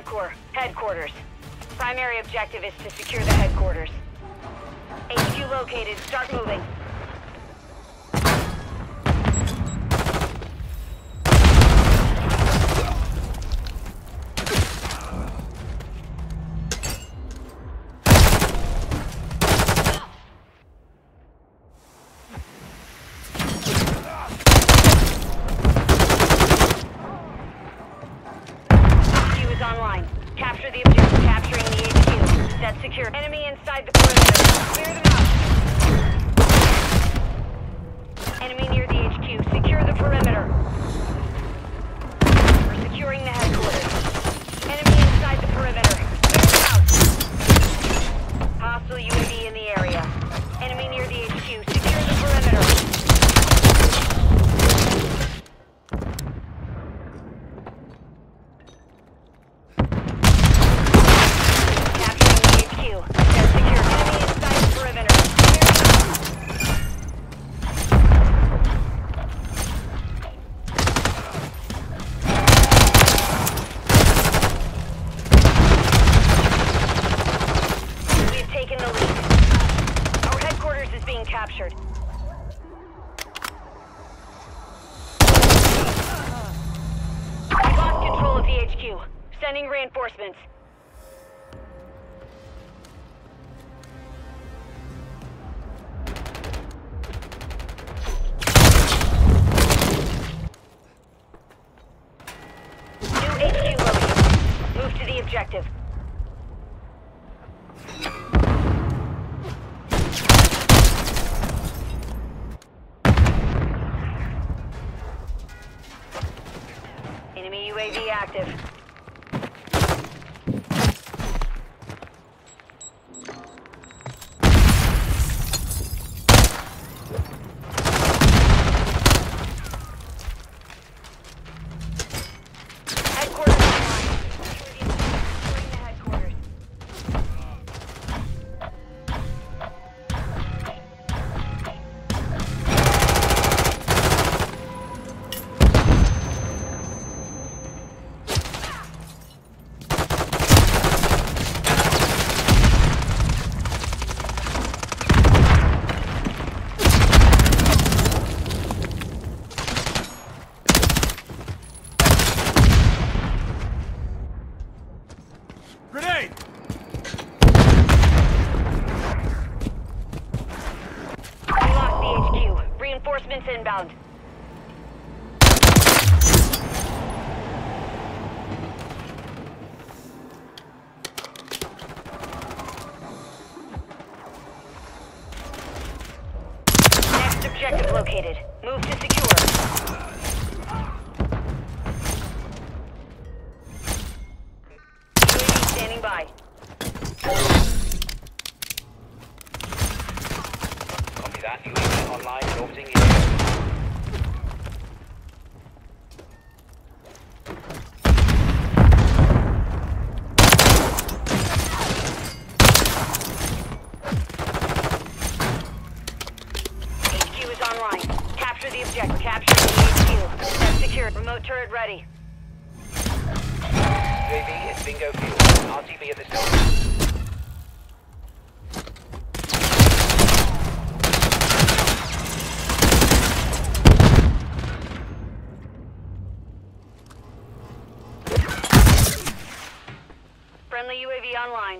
OpCore, headquarters. Primary objective is to secure the headquarters. HQ located. Start moving. Online. Capture the objective. Capturing the HQ. That's secure. Enemy inside the perimeter. Clear them out. Enemy near the HQ. Secure the perimeter. We're securing the headquarters. Enemy inside the perimeter. Clear them out. Hostile UAV in the area. Enemy near the HQ. Secure the perimeter. Captured. We lost control of the HQ. Sending reinforcements. New HQ located. Move to the objective. Enemy UAV active. Headquarters online. Securing the headquarters. Grenade! We lost the HQ. Reinforcements inbound. Next objective located. Move to secure. UAV standing by. Copy that. UAV online and orbiting you. HQ is online. Capture the objective. Capture the HQ. That's secure. Remote turret ready. UAV is bingo fuel. RTB at this time. Friendly UAV online.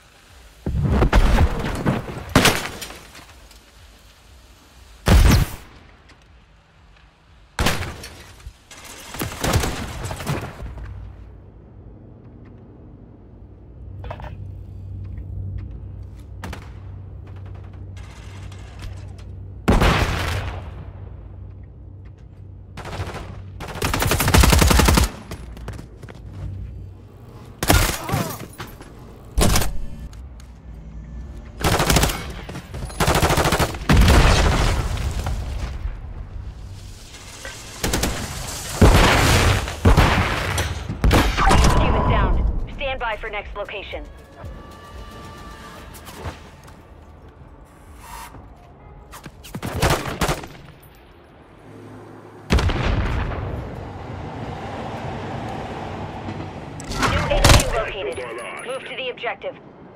Stand by for next location. New HQ Move to the objective.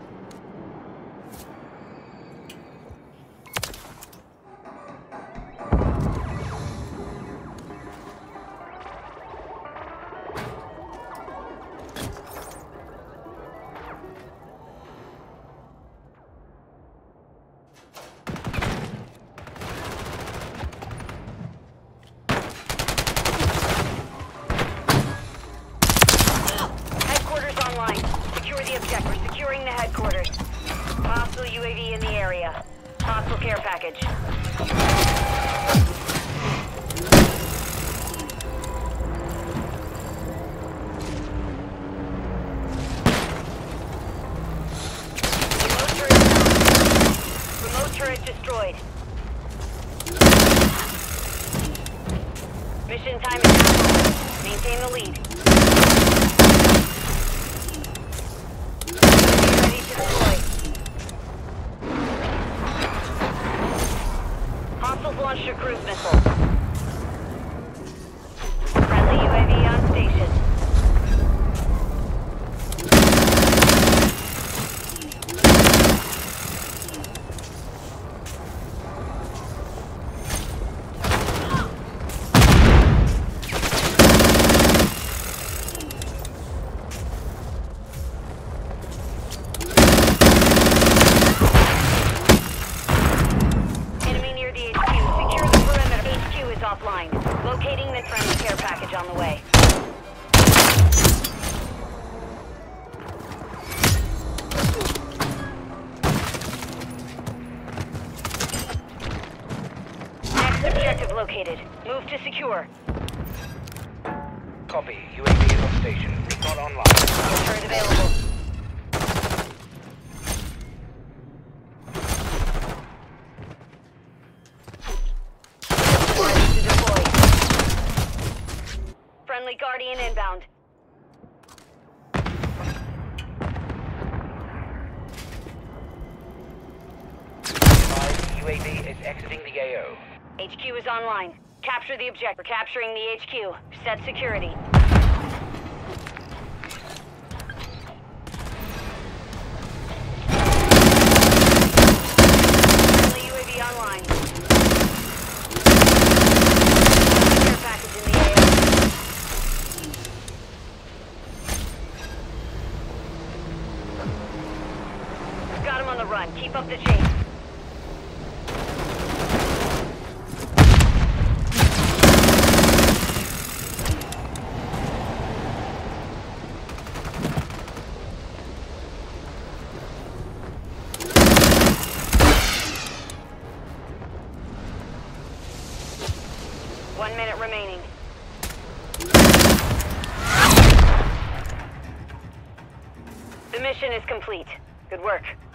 We're securing the headquarters. Hostile UAV in the area. Hostile care package. Remote turret destroyed. Mission time is now. Maintain the lead. Hostiles launched a cruise missile. Friendly UAV on station. Offline. Locating the friendly care package on the way. Next objective located. Move to secure. Copy. UAV is on station. Recon online. Turret available. Friendly Guardian inbound. UAV is exiting the AO. HQ is online. Capture the objective. We're capturing the HQ. Set security. Friendly UAV online. Care package in the AO. Got him on the run. Keep up the chase. One minute remaining. The mission is complete. Good work.